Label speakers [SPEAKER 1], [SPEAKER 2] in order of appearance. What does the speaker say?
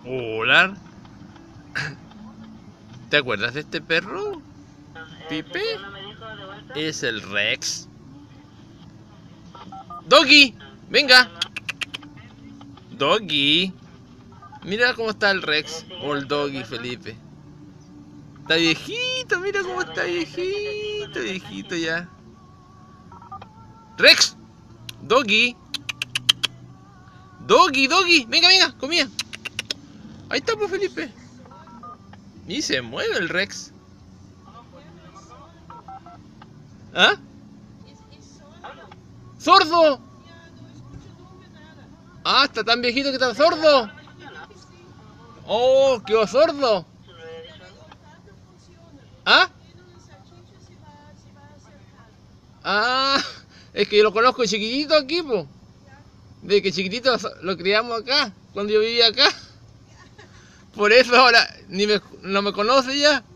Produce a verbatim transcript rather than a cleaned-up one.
[SPEAKER 1] Hola. ¿Te acuerdas de este perro? Pipe. Es el Rex. Doggy, venga. Doggy. Mira cómo está el Rex. O el Doggy, Felipe. Está viejito, mira cómo está viejito, viejito ya. Rex. Doggy. Doggy, Doggy. Venga, venga, comida. Ahí está, pues, Felipe. Y se mueve el Rex. ¿Ah? ¡Sordo! Ah, está tan viejito que está sordo. Oh, quedó sordo. ¿Ah? Ah, es que yo lo conozco de chiquitito aquí, po. De que chiquitito lo criamos acá, cuando yo vivía acá. Por eso ahora ni me, no me conoce ya.